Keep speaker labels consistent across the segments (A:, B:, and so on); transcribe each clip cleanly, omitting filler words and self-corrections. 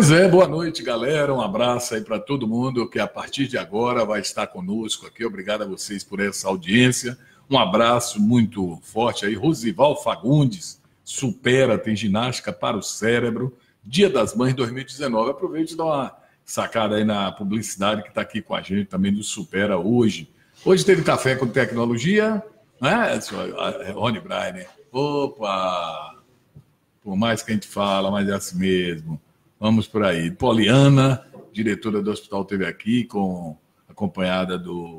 A: Pois é, boa noite, galera. Um abraço aí para todo mundo que a partir de agora vai estar conosco aqui. Obrigado a vocês por essa audiência. Um abraço muito forte aí. Rosival Fagundes, supera, tem ginástica para o cérebro. Dia das Mães 2019. Aproveite e dá uma sacada aí na publicidade que está aqui com a gente também do Supera hoje. Hoje teve café com tecnologia, né, Rony Brainer? Opa! Por mais que a gente fala, mas é assim mesmo. Vamos por aí. Poliana, diretora do hospital, esteve aqui, acompanhada do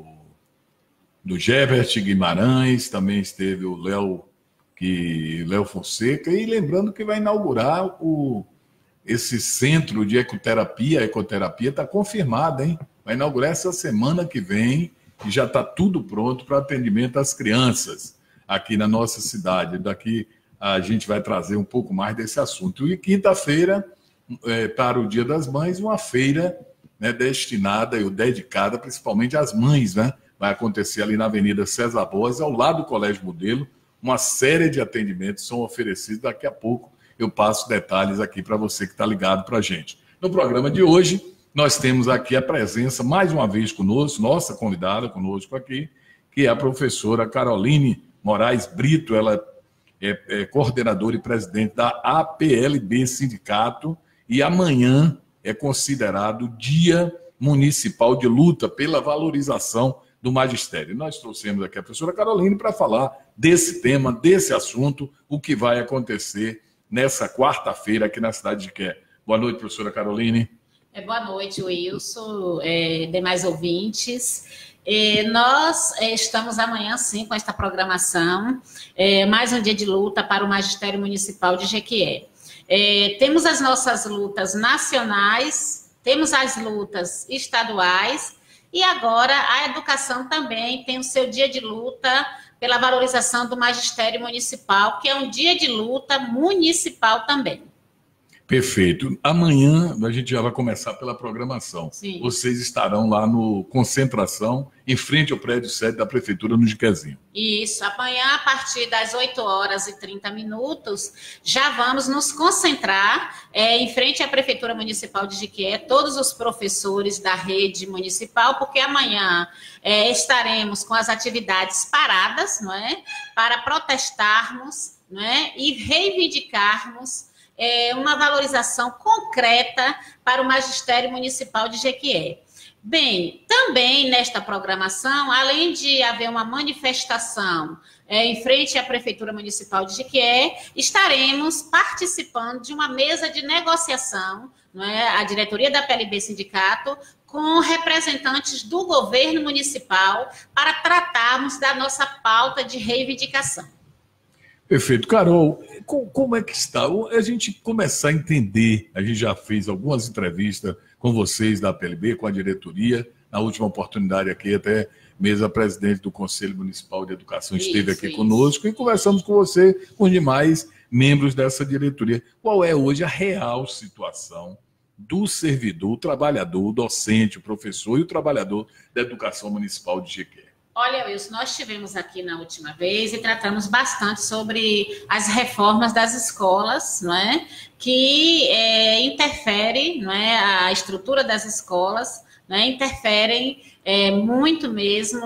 A: Gebert Guimarães, também esteve o Léo Fonseca, e lembrando que vai inaugurar esse centro de ecoterapia. A ecoterapia está confirmada, hein? Vai inaugurar essa semana que vem, e já está tudo pronto para atendimento às crianças aqui na nossa cidade. Daqui a gente vai trazer um pouco mais desse assunto. E quinta-feira, para o Dia das Mães, uma feira, né, destinada e dedicada principalmente às mães, né? Vai acontecer ali na Avenida César Borges, ao lado do Colégio Modelo. Uma série de atendimentos são oferecidos. Daqui a pouco eu passo detalhes aqui para você que está ligado para a gente. No programa de hoje, nós temos aqui a presença, mais uma vez conosco, nossa convidada conosco aqui, que é a professora Caroline Moraes Brito. Ela é coordenadora e presidente da APLB Sindicato, e amanhã é considerado Dia Municipal de Luta pela Valorização do Magistério. Nós trouxemos aqui a professora Caroline para falar desse tema, desse assunto, o que vai acontecer nessa quarta-feira aqui na cidade de Qué. Boa noite, professora Caroline.
B: Boa noite, Wilson, demais ouvintes. Nós estamos amanhã, sim, com esta programação, mais um dia de luta para o Magistério Municipal de Jequié. Temos as nossas lutas nacionais, temos as lutas estaduais, e agora a educação também tem o seu dia de luta pela valorização do magistério municipal, que é um dia de luta municipal também.
A: Perfeito. Amanhã a gente já vai começar pela programação.
B: Sim.
A: Vocês estarão lá no Concentração, em frente ao prédio sede da Prefeitura, no Jiquezinho.
B: Isso. Amanhã, a partir das 8h30, já vamos nos concentrar em frente à Prefeitura Municipal de Jequié, todos os professores da rede municipal, porque amanhã estaremos com as atividades paradas, não é? Para protestarmos, não é? E reivindicarmos uma valorização concreta para o Magistério Municipal de Jequié. Bem, também nesta programação, além de haver uma manifestação em frente à Prefeitura Municipal de Jequié, estaremos participando de uma mesa de negociação, não é? A diretoria da PLB Sindicato, com representantes do governo municipal, para tratarmos da nossa pauta de reivindicação.
A: Perfeito. Carol, como é que está? A gente começar a entender, a gente já fez algumas entrevistas com vocês da PLB, com a diretoria, na última oportunidade aqui, até mesmo a presidente do Conselho Municipal de Educação esteve aqui conosco, e conversamos com você, com os demais membros dessa diretoria. Qual é hoje a real situação do servidor, o trabalhador, o docente, o professor e o trabalhador da educação municipal de Jequié?
B: Olha, Wilson, nós estivemos aqui na última vez e tratamos bastante sobre as reformas das escolas, não é? Que interferem, não é? A estrutura das escolas, não é? Interferem muito mesmo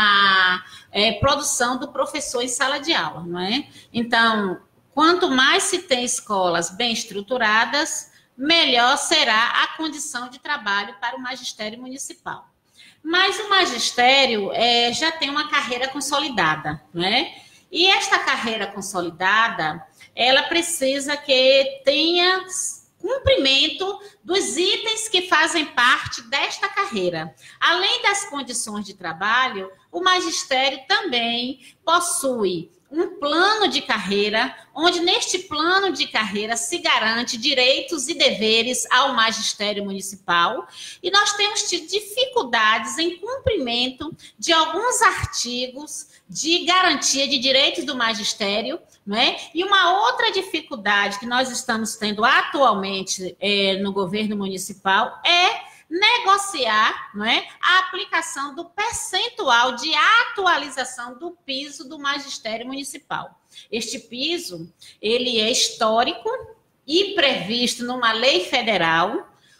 B: na produção do professor em sala de aula, não é? Então, quanto mais se tem escolas bem estruturadas, melhor será a condição de trabalho para o magistério municipal. Mas o magistério já tem uma carreira consolidada, né? E esta carreira consolidada, ela precisa que tenha cumprimento dos itens que fazem parte desta carreira. Além das condições de trabalho, o magistério também possui um plano de carreira, onde neste plano de carreira se garante direitos e deveres ao magistério municipal, e nós temos tido dificuldades em cumprimento de alguns artigos de garantia de direitos do magistério, não é? E uma outra dificuldade que nós estamos tendo atualmente no governo municipal é negociar, não é, a aplicação do percentual de atualização do piso do magistério municipal. Este piso, ele é histórico e previsto numa lei federal,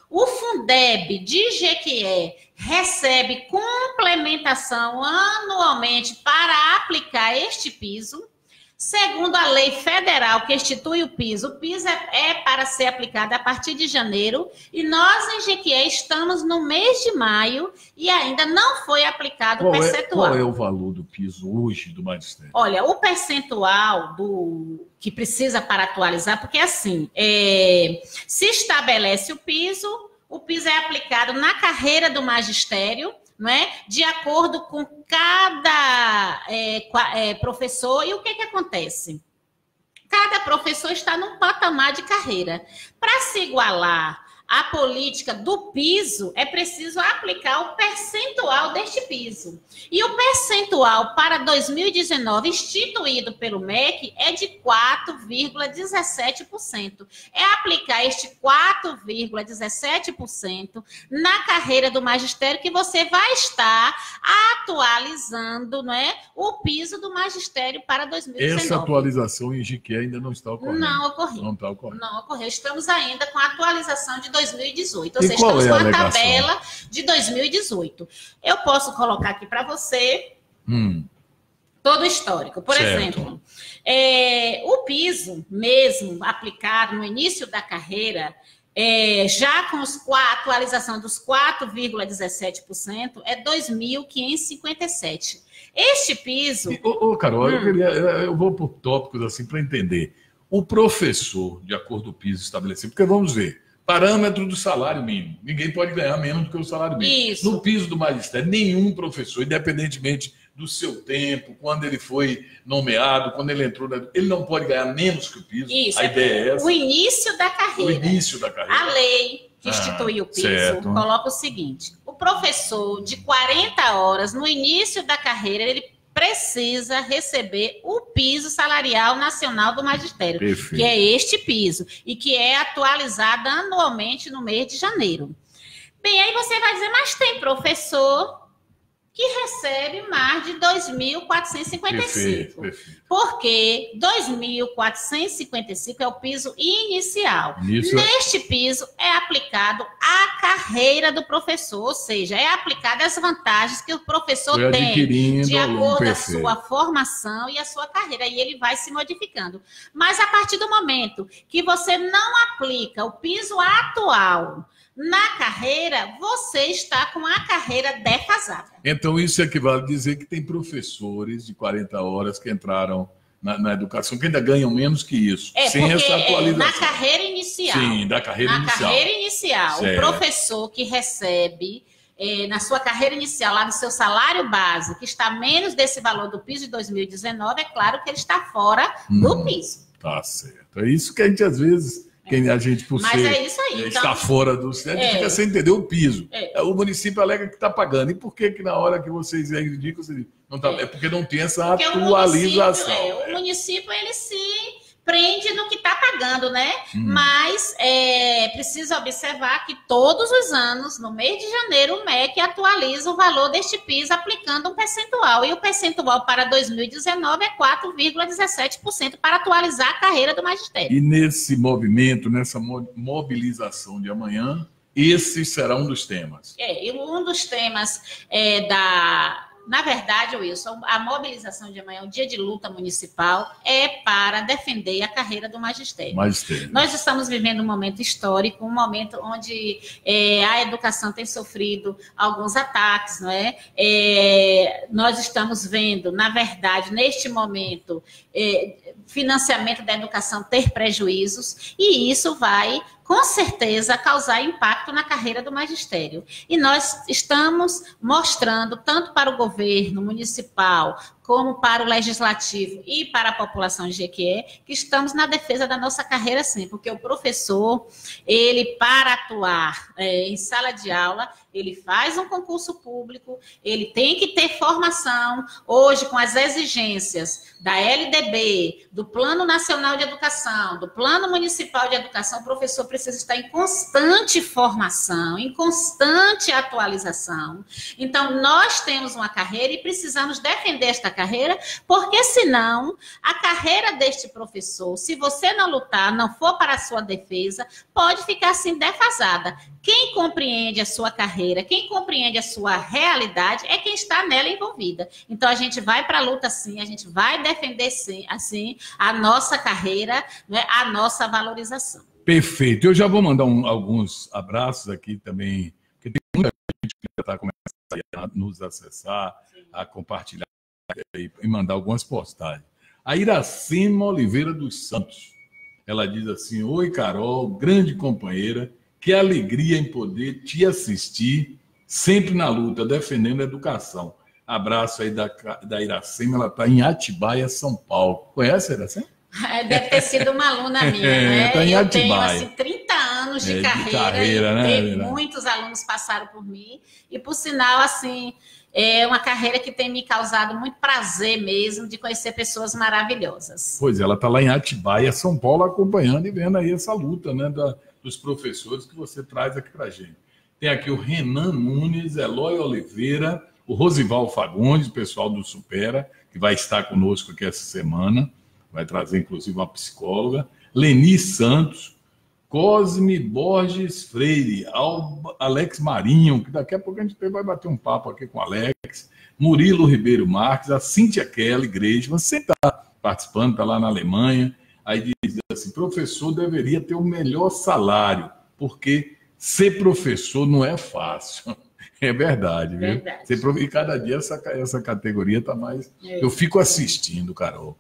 B: O Fundeb de Jequié recebe complementação anualmente para aplicar este piso. Segundo a lei federal que institui o piso é para ser aplicado a partir de janeiro, e nós em Jequié estamos no mês de maio e ainda não foi aplicado o percentual.
A: Qual é o valor do piso hoje do magistério?
B: Olha, o percentual que precisa para atualizar, porque assim, se estabelece o piso é aplicado na carreira do magistério, não é? De acordo com cada professor. E o que acontece? Cada professor está num patamar de carreira. Para se igualar à política do piso, é preciso aplicar o percentual deste piso. E o percentual para 2019, instituído pelo MEC, é de 4,17%. É aplicar este 4,17% na carreira do magistério que você vai estar atualizando, não é, o piso do magistério para 2019.
A: Essa atualização em Jequié ainda não está ocorrendo.
B: Não ocorreu.
A: Não está ocorrendo.
B: Não ocorreu. Estamos ainda com a atualização de 2018. Ou
A: E
B: seja,
A: qual
B: estamos
A: é
B: com a
A: alegação?
B: tabela de 2018. Eu posso colocar aqui para você todo o histórico. Por exemplo, o piso mesmo aplicado no início da carreira, já com a atualização dos 4,17%, é 2.557. Este piso...
A: Carol, eu vou por tópicos assim para entender. O professor, de acordo com o piso estabelecido, porque vamos ver, parâmetro do salário mínimo. Ninguém pode ganhar menos do que o salário mínimo.
B: Isso.
A: No piso do magistério, nenhum professor, independentemente do seu tempo, quando ele foi nomeado, quando ele entrou, ele não pode ganhar menos que o piso.
B: Isso,
A: a ideia é essa.
B: O início da carreira.
A: O início da carreira.
B: A lei que institui o piso coloca o seguinte: o professor de 40 horas, no início da carreira, ele precisa receber o piso salarial nacional do magistério,
A: Perfeito.
B: Que é este piso, e que é atualizado anualmente no mês de janeiro. Bem, aí você vai dizer, mas tem professor que recebe mais de 2.455.
A: Perfeito.
B: Porque 2.455 é o piso inicial. Neste piso é aplicado a carreira do professor, ou seja, é aplicado as vantagens que o professor tem de acordo com a sua formação e a sua carreira, e ele vai se modificando. Mas a partir do momento que você não aplica o piso atual na carreira, você está com a carreira defasada.
A: Então, isso equivale a dizer que tem professores de 40 horas que entraram na educação, que ainda ganham menos que isso, sem essa atualização.
B: Na carreira inicial.
A: Sim, da carreira inicial.
B: Na carreira inicial, certo. O professor que recebe, na sua carreira inicial, lá no seu salário base, que está menos desse valor do piso de 2019, é claro que ele está fora do piso.
A: Tá certo. É isso que a gente, às vezes... A gente, por
B: Mas é isso aí,
A: está
B: então,
A: fora do... A gente fica sem entender o piso. O município alega que está pagando. E por que na hora que vocês indicam, você diz, não tá, é porque não tem essa atualização.
B: O município, ele se prende no que está pagando, né? Mas precisa observar que todos os anos, no mês de janeiro, o MEC atualiza o valor deste piso aplicando um percentual. E o percentual para 2019 é 4,17% para atualizar a carreira do magistério.
A: E nesse movimento, nessa mobilização de amanhã, esse será um dos temas.
B: E um dos temas Na verdade, Wilson, a mobilização de amanhã, o dia de luta municipal, é para defender a carreira do magistério. Nós estamos vivendo um momento histórico, um momento onde a educação tem sofrido alguns ataques, não é? Nós estamos vendo, na verdade, neste momento, financiamento da educação ter prejuízos, e isso vai, com certeza, causar impacto na carreira do magistério. E nós estamos mostrando, tanto para o governo municipal, como para o legislativo e para a população de Jequié, que estamos na defesa da nossa carreira, sim, porque o professor, ele, para atuar em sala de aula, ele faz um concurso público, ele tem que ter formação, hoje, com as exigências da LDB, do Plano Nacional de Educação, do Plano Municipal de Educação, o professor precisa precisa estar em constante formação, em constante atualização. Então, nós temos uma carreira e precisamos defender esta carreira, porque senão a carreira deste professor, se você não lutar, não for para a sua defesa, pode ficar assim defasada. Quem compreende a sua carreira, quem compreende a sua realidade é quem está nela envolvida. Então, a gente vai para a luta sim, a gente vai defender sim, assim, a nossa carreira, né, a nossa valorização.
A: Perfeito. Eu já vou mandar alguns abraços aqui também, porque tem muita gente que já está começando a nos acessar, sim, a compartilhar e mandar algumas postagens. A Iracema Oliveira dos Santos, ela diz assim: oi, Carol, grande companheira, que alegria em poder te assistir, sempre na luta, defendendo a educação. Abraço aí da Iracema, ela está em Atibaia, São Paulo. Conhece a Iracema?
B: Deve ter sido uma aluna minha, né?
A: Tá em
B: eu
A: Atibaia.
B: tenho, assim, 30 anos de carreira, né? Muitos alunos passaram por mim, e por sinal, assim, é uma carreira que tem me causado muito prazer mesmo de conhecer pessoas maravilhosas.
A: Pois é, ela está lá em Atibaia, São Paulo, acompanhando e vendo aí essa luta, né, dos professores que você traz aqui para a gente. Tem aqui o Renan Nunes, Eloy Oliveira, o Rosival Fagundes, o pessoal do Supera, que vai estar conosco aqui essa semana, vai trazer inclusive uma psicóloga, Leni Santos, Cosme Borges Freire, Alex Marinho, que daqui a pouco a gente vai bater um papo aqui com o Alex, Murilo Ribeiro Marques, a Cíntia Kelly Grejman, você está participando, está lá na Alemanha, aí diz assim: professor deveria ter o melhor salário, porque ser professor não é fácil. É verdade, viu? Verdade. E cada dia essa categoria está mais... Eu fico assistindo, Carol,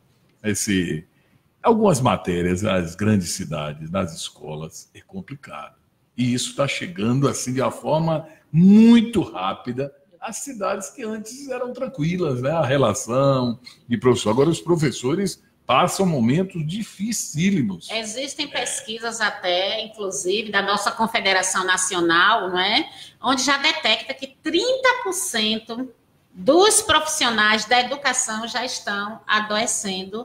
A: algumas matérias nas grandes cidades, nas escolas, é complicado. E isso está chegando assim de uma forma muito rápida às cidades que antes eram tranquilas, né? A relação de professor. Agora os professores passam momentos dificílimos.
B: Existem pesquisas até, inclusive, da nossa Confederação Nacional, não é? Onde já detecta que 30% dos profissionais da educação já estão adoecendo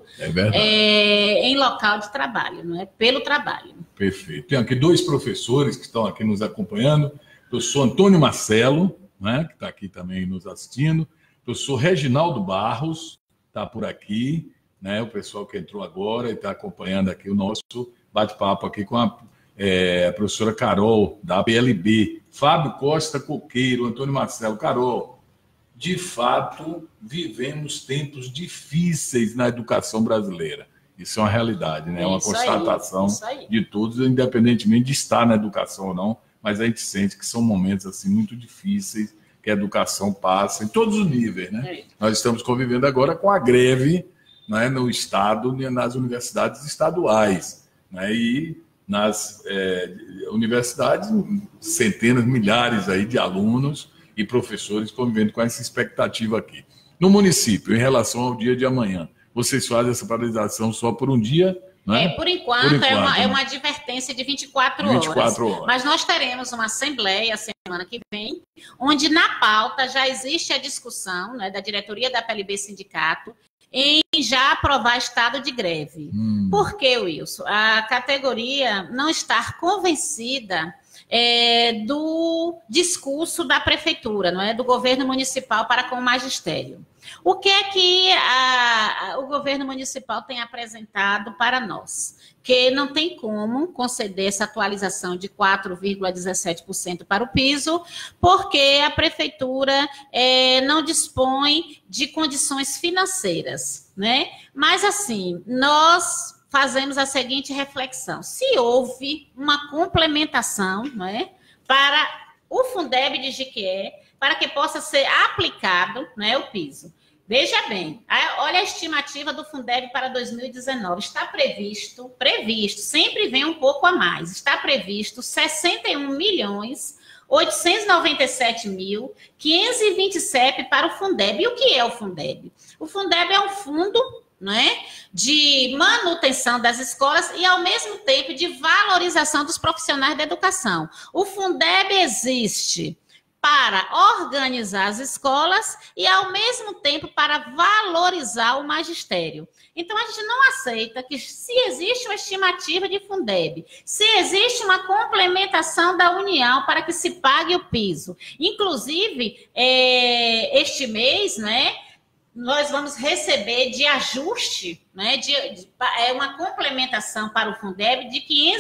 B: em local de trabalho, não é? Pelo trabalho.
A: Perfeito. Tem aqui 2 professores que estão aqui nos acompanhando. Professor Antônio Marcelo, né, que está aqui também nos assistindo. Professor Reginaldo Barros está por aqui. Né, o pessoal que entrou agora e está acompanhando aqui o nosso bate-papo aqui com a professora Carol, da PLB, Fábio Costa Coqueiro, Antônio Marcelo. Carol, de fato, vivemos tempos difíceis na educação brasileira. Isso é uma realidade, né? É uma constatação de todos, independentemente de estar na educação ou não, mas a gente sente que são momentos assim, muito difíceis, que a educação passa em todos os níveis. Né? Nós estamos convivendo agora com a greve, né, no Estado, nas universidades estaduais, né, e nas universidades, centenas, milhares aí de alunos e professores convivendo com essa expectativa aqui. No município, em relação ao dia de amanhã, vocês fazem essa paralisação só por um dia? Né?
B: Por enquanto, é uma advertência de 24 horas. Mas nós teremos uma assembleia semana que vem, onde na pauta já existe a discussão, né, da diretoria da PLB Sindicato em já aprovar estado de greve. Por que, Wilson? A categoria não está convencida do discurso da prefeitura, não é, do governo municipal para com o magistério. O que é que o governo municipal tem apresentado para nós? Que não tem como conceder essa atualização de 4,17% para o piso, porque a prefeitura não dispõe de condições financeiras, né? Mas, assim, nós fazemos a seguinte reflexão: se houve uma complementação, não é, para o Fundeb de Jequié, para que possa ser aplicado, né, o piso. Veja bem, olha a estimativa do Fundeb para 2019. Está previsto, sempre vem um pouco a mais, está previsto 61.897.520 para o Fundeb. E o que é o Fundeb? O Fundeb é um fundo, né, de manutenção das escolas e, ao mesmo tempo, de valorização dos profissionais da educação. O Fundeb existe para organizar as escolas e, ao mesmo tempo, para valorizar o magistério. Então, a gente não aceita que, se existe uma estimativa de Fundeb, se existe uma complementação da União para que se pague o piso, inclusive, este mês, né, nós vamos receber de ajuste, né, uma complementação para o Fundeb de R$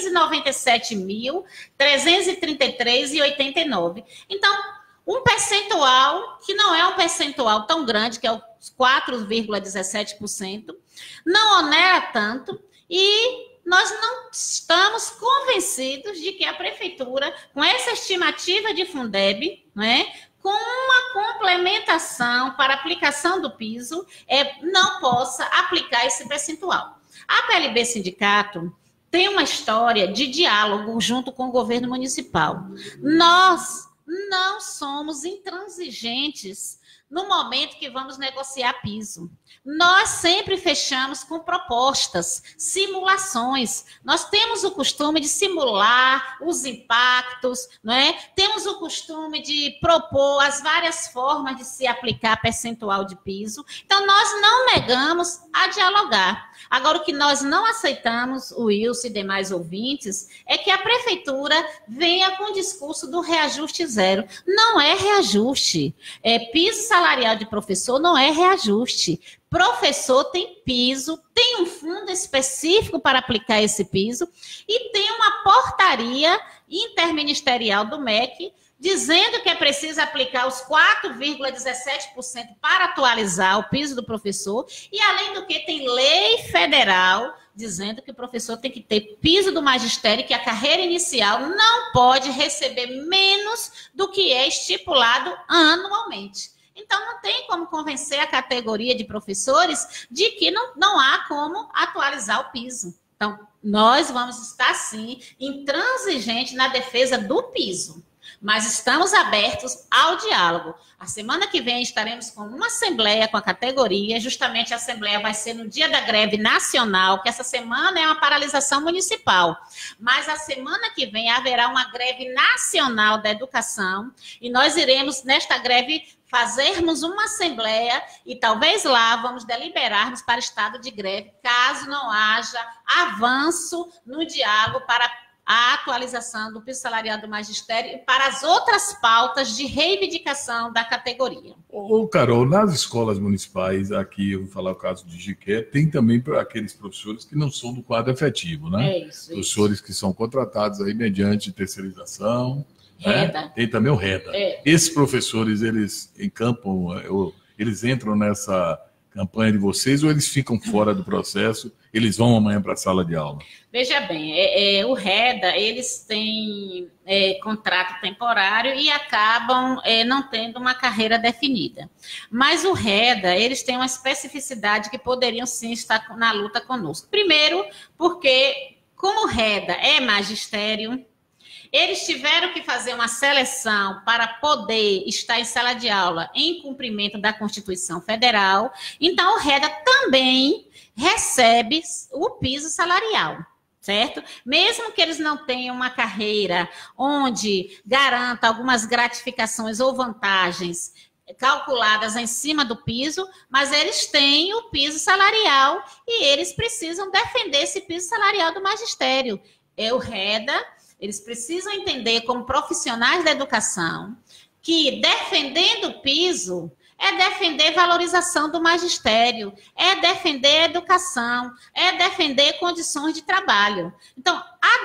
B: 597.333,89. Então, um percentual que não é um percentual tão grande, que é o 4,17%, não onera tanto, e nós não estamos convencidos de que a Prefeitura, com essa estimativa de Fundeb, né, com uma complementação para aplicação do piso, não possa aplicar esse percentual. A PLB Sindicato tem uma história de diálogo junto com o governo municipal. Nós não somos intransigentes no momento que vamos negociar piso. Nós sempre fechamos com propostas, simulações. Nós temos o costume de simular os impactos, não é? Temos o costume de propor as várias formas de se aplicar percentual de piso. Então, nós não negamos a dialogar. Agora, o que nós não aceitamos, o Wilson e demais ouvintes, é que a Prefeitura venha com o discurso do reajuste zero. Não é reajuste. Piso salarial de professor não é reajuste. Professor tem piso, tem um fundo específico para aplicar esse piso e tem uma portaria interministerial do MEC dizendo que é preciso aplicar os 4,17% para atualizar o piso do professor e, além do que, tem lei federal dizendo que o professor tem que ter piso do magistério, que a carreira inicial não pode receber menos do que é estipulado anualmente. Então, não tem como convencer a categoria de professores de que não há como atualizar o piso. Então, nós vamos estar, sim, intransigentes na defesa do piso, mas estamos abertos ao diálogo. A semana que vem estaremos com uma assembleia com a categoria, justamente a assembleia vai ser no dia da greve nacional, que essa semana é uma paralisação municipal, mas a semana que vem haverá uma greve nacional da educação e nós iremos, nesta greve, fazermos uma assembleia e talvez lá vamos deliberarmos para estado de greve, caso não haja avanço no diálogo para a atualização do piso salarial do magistério e para as outras pautas de reivindicação da categoria.
A: Ô, Carol, nas escolas municipais, aqui eu vou falar o caso de Jiqué, tem também para aqueles professores que não são do quadro efetivo, né?
B: É isso.
A: Professores que são contratados aí mediante terceirização.
B: REDA.
A: Né? Tem também o REDA. Esses professores, eles encampam, eles entram nessa campanha de vocês ou eles ficam fora do processo, eles vão amanhã para a sala de aula?
B: Veja bem, o REDA, eles têm contrato temporário e acabam não tendo uma carreira definida. Mas o REDA, eles têm uma especificidade que poderiam sim estar na luta conosco. Primeiro, porque como o REDA é magistério, eles tiveram que fazer uma seleção para poder estar em sala de aula em cumprimento da Constituição Federal. Então, o REDA também recebe o piso salarial, certo? Mesmo que eles não tenham uma carreira onde garanta algumas gratificações ou vantagens calculadas em cima do piso, mas eles têm o piso salarial e eles precisam defender esse piso salarial do magistério. O REDA... Eles precisam entender, como profissionais da educação, que defendendo o piso é defender valorização do magistério, é defender a educação, é defender condições de trabalho. Então,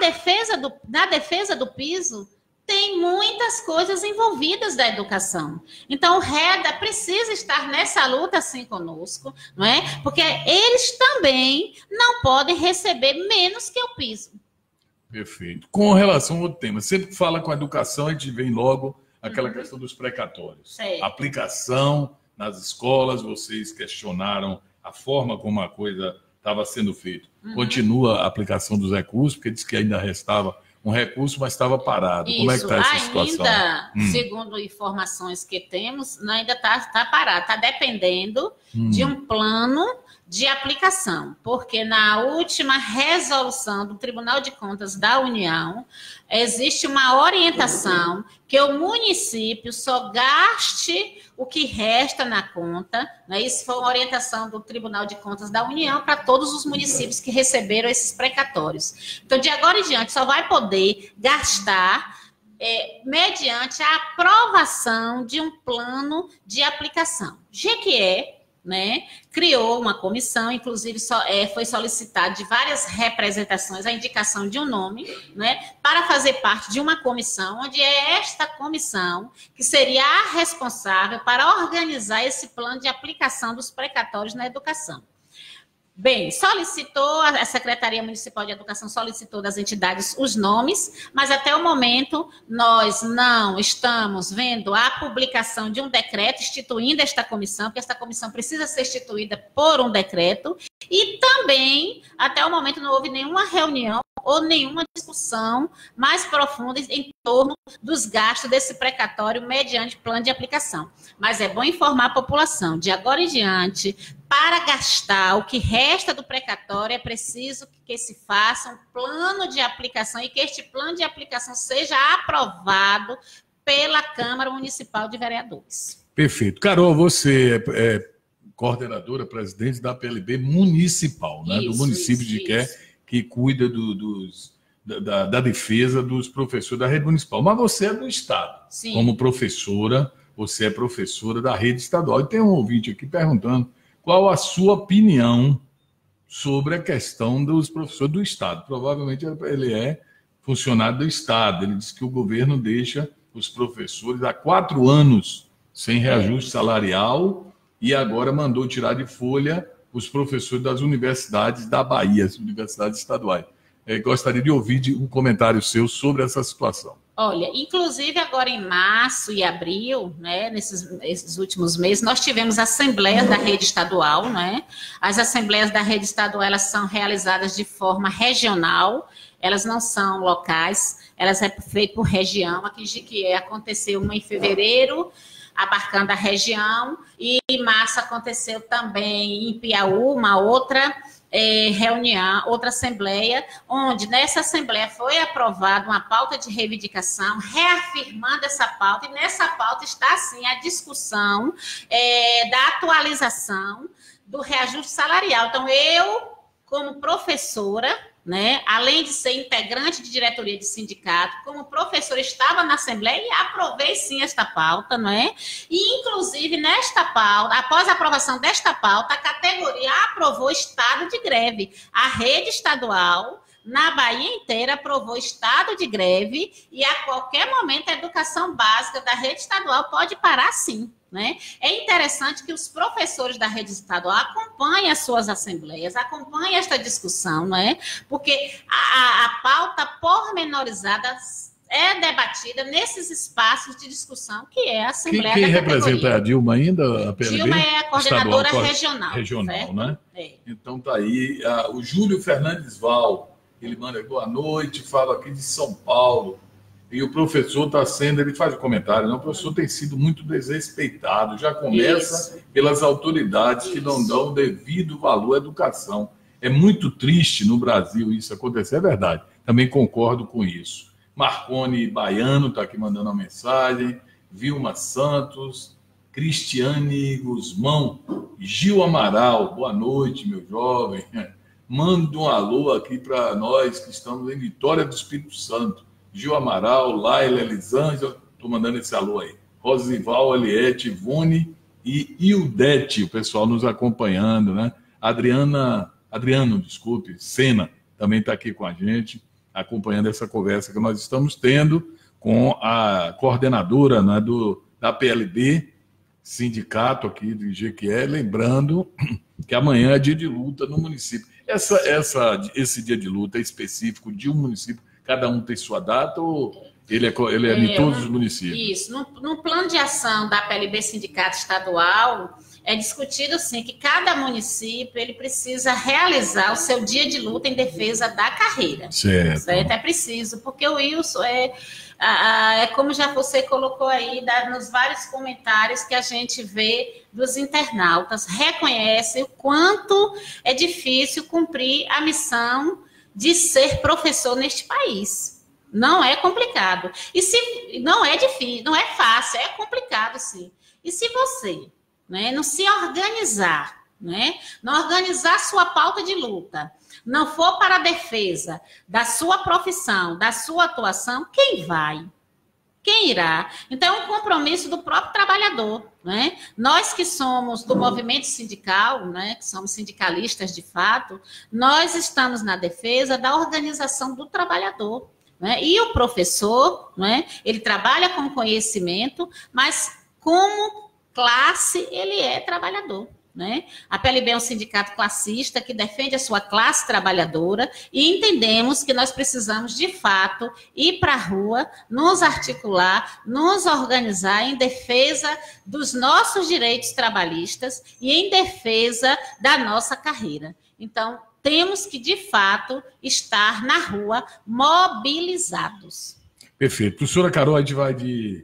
B: na defesa do piso, tem muitas coisas envolvidas da educação. Então, o REDA precisa estar nessa luta assim conosco, não é? Porque eles também não podem receber menos que o piso.
A: Perfeito. Com relação ao outro tema, sempre que fala com a educação, a gente vem logo aquela questão dos precatórios.
B: Sei.
A: Aplicação nas escolas, vocês questionaram a forma como a coisa estava sendo feita. Continua a aplicação dos recursos, porque diz que ainda restava um recurso, mas estava parado.
B: Isso.
A: Como é que está essa situação?
B: Ainda, segundo informações que temos, ainda está parado. Está dependendo de um plano de aplicação, porque na última resolução do Tribunal de Contas da União, existe uma orientação que o município só gaste o que resta na conta, né? Isso foi uma orientação do Tribunal de Contas da União para todos os municípios que receberam esses precatórios. Então, de agora em diante, só vai poder gastar mediante a aprovação de um plano de aplicação. Jequié, né, criou uma comissão, inclusive foi solicitado de várias representações a indicação de um nome, né, para fazer parte de uma comissão, onde é esta comissão que seria a responsável para organizar esse plano de aplicação dos precatórios na educação. Bem, a Secretaria Municipal de Educação solicitou das entidades os nomes, mas até o momento nós não estamos vendo a publicação de um decreto instituindo esta comissão, porque esta comissão precisa ser instituída por um decreto, e também, até o momento, não houve nenhuma reunião ou nenhuma discussão mais profunda em torno dos gastos desse precatório mediante plano de aplicação. Mas é bom informar a população, de agora em diante, para gastar o que resta do precatório, é preciso que se faça um plano de aplicação e que este plano de aplicação seja aprovado pela Câmara Municipal de Vereadores.
A: Perfeito. Carol, você é coordenadora, presidente da PLB Municipal, né, do município de Jequié, que cuida da defesa dos professores da rede municipal. Mas você é do Estado. Sim. Como professora, você é professora da rede estadual. E tem um ouvinte aqui perguntando qual a sua opinião sobre a questão dos professores do Estado. Provavelmente ele é funcionário do Estado. Ele diz que o governo deixa os professores há 4 anos sem reajuste salarial e agora mandou tirar de folha os professores das universidades da Bahia, as universidades estaduais. Gostaria de ouvir um comentário seu sobre essa situação.
B: Olha, inclusive agora em março e abril, né, nesses últimos meses, nós tivemos assembleias da rede estadual, né? As assembleias da rede estadual, elas são realizadas de forma regional, elas não são locais, elas é feitas por região. Aqui em Jequié aconteceu uma em fevereiro, abarcando a região, e em março aconteceu também em Piauí, uma outra reunião, outra assembleia, onde nessa assembleia foi aprovada uma pauta de reivindicação, reafirmando essa pauta, e nessa pauta está, sim, a discussão da atualização do reajuste salarial. Então, eu, como professora, né, além de ser integrante de diretoria de sindicato, como professora, estava na Assembleia e aprovei sim esta pauta, não é? E, inclusive, nesta pauta, após a aprovação desta pauta, a categoria aprovou estado de greve. A rede estadual, na Bahia inteira, aprovou estado de greve e, a qualquer momento, a educação básica da rede estadual pode parar sim. Né? É interessante que os professores da rede estadual acompanhem as suas assembleias, acompanhem esta discussão, não é? Porque a pauta pormenorizada é debatida nesses espaços de discussão que é a Assembleia
A: Quem
B: da
A: representa a Dilma ainda? A PLB?
B: Dilma é a coordenadora
A: estadual,
B: regional.
A: Regional,
B: certo?
A: Né?
B: É.
A: Então tá aí. O Júlio Fernandes Val, ele manda boa noite, fala aqui de São Paulo. E o professor está sendo, ele faz um comentário, né? O professor tem sido muito desrespeitado, já começa pelas autoridades que não dão o devido valor à educação. É muito triste no Brasil isso acontecer, é verdade. Também concordo com isso. Marcone Baiano está aqui mandando uma mensagem, Vilma Santos, Cristiane Guzmão, Gil Amaral, boa noite, meu jovem. Manda um alô aqui para nós que estamos em Vitória do Espírito Santo. Gil Amaral, Laila, Elisângela, estou mandando esse alô aí. Rosival, Eliette, Ivone e Ildete, o pessoal nos acompanhando, né? Adriano, Sena, também está aqui com a gente, acompanhando essa conversa que nós estamos tendo com a coordenadora, né, da PLB, sindicato aqui de Jequié, lembrando que amanhã é dia de luta no município. Esse dia de luta é específico de um município. Cada um tem sua data ou ele é de todos os municípios?
B: Isso. No plano de ação da PLB Sindicato Estadual, é discutido, sim, que cada município ele precisa realizar o seu dia de luta em defesa da carreira.
A: Certo.
B: É preciso, porque o Wilson como já você colocou aí nos vários comentários que a gente vê dos internautas, reconhece o quanto é difícil cumprir a missão de ser professor neste país. Não é complicado. E se não é difícil, não é fácil, é complicado, sim. E se você, né, não se organizar, né, não organizar sua pauta de luta, não for para a defesa da sua profissão, da sua atuação, quem vai? Quem irá? Então, é um compromisso do próprio trabalhador, né? Nós que somos do movimento sindical, né, que somos sindicalistas de fato, nós estamos na defesa da organização do trabalhador, né? E o professor, né, ele trabalha com conhecimento, mas como classe, ele é trabalhador. Né? A PLB é um sindicato classista que defende a sua classe trabalhadora e entendemos que nós precisamos, de fato, ir para a rua, nos articular, nos organizar em defesa dos nossos direitos trabalhistas e em defesa da nossa carreira. Então, temos que, de fato, estar na rua mobilizados.
A: Perfeito. Professora Carol, a gente vai de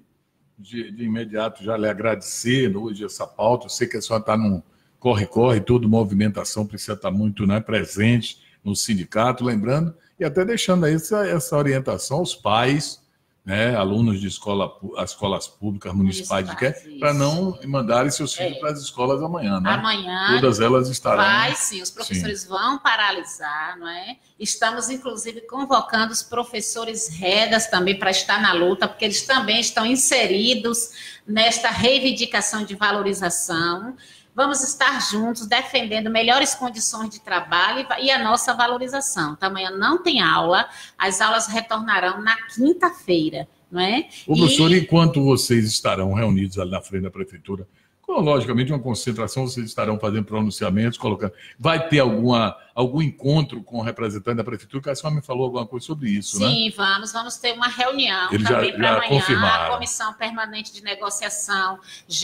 A: imediato já lhe agradecer hoje essa pauta. Eu sei que a senhora está num corre-corre, toda movimentação precisa estar muito, né, presente no sindicato, lembrando, e até deixando aí essa orientação aos pais, né, alunos de escolas públicas municipais, para não mandarem seus filhos para as escolas amanhã, né?
B: Amanhã.
A: Todas elas estarão.
B: Vai sim, os professores vão paralisar, não é? Estamos, inclusive, convocando os professores redas também para estar na luta, porque eles também estão inseridos nesta reivindicação de valorização. Vamos estar juntos, defendendo melhores condições de trabalho e a nossa valorização. Então, amanhã não tem aula, as aulas retornarão na quinta-feira, não é?
A: O professor, enquanto vocês estarão reunidos ali na frente da prefeitura, logicamente uma concentração, vocês estarão fazendo pronunciamentos, colocando... Vai ter algum encontro com o representante da prefeitura? Que a senhora me falou alguma coisa sobre isso, né?
B: Sim, vamos ter uma reunião
A: Eles
B: também para amanhã.
A: Confirmaram.
B: A Comissão Permanente de Negociação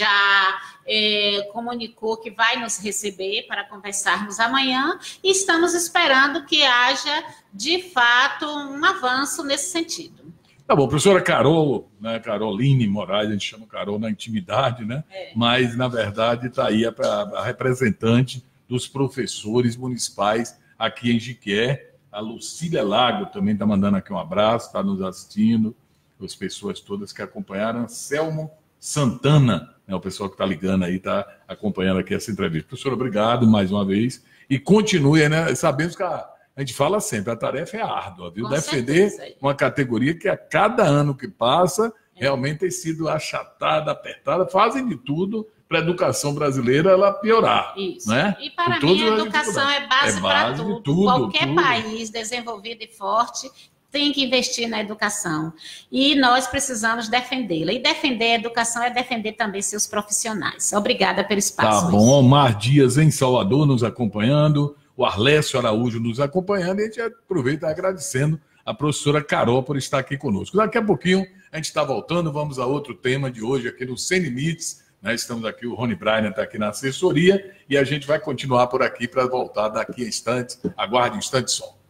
B: já comunicou que vai nos receber para conversarmos amanhã e estamos esperando que haja, de fato, um avanço nesse sentido.
A: Tá bom, professora Carol, né, Caroline Moraes, a gente chama Carol na intimidade, né? Mas, na verdade, está aí a representante dos professores municipais aqui em Jiquié. A Lucília Lago também está mandando aqui um abraço, está nos assistindo. As pessoas todas que acompanharam. Selmo Santana, né, o pessoal que está ligando aí, está acompanhando aqui essa entrevista. Professora, obrigado mais uma vez. E continue, né? Sabemos que a gente fala sempre, a tarefa é árdua, viu? Defender uma categoria que a cada ano que passa realmente tem sido achatada, apertada, fazem de tudo para a educação brasileira ela piorar.
B: Isso.
A: Né?
B: E para mim a educação é base para tudo. Qualquer país desenvolvido e forte tem que investir na educação. E nós precisamos defendê-la. E defender a educação é defender também seus profissionais. Obrigada pelo espaço.
A: Tá bom, Mar Dias em Salvador nos acompanhando. O Arlécio Araújo nos acompanhando e a gente aproveita agradecendo a professora Carol por estar aqui conosco. Daqui a pouquinho a gente está voltando, vamos a outro tema de hoje aqui no Sem Limites. Né? Estamos aqui, o Rony Brainer está aqui na assessoria e a gente vai continuar por aqui para voltar daqui a instantes. Aguarde um instante só.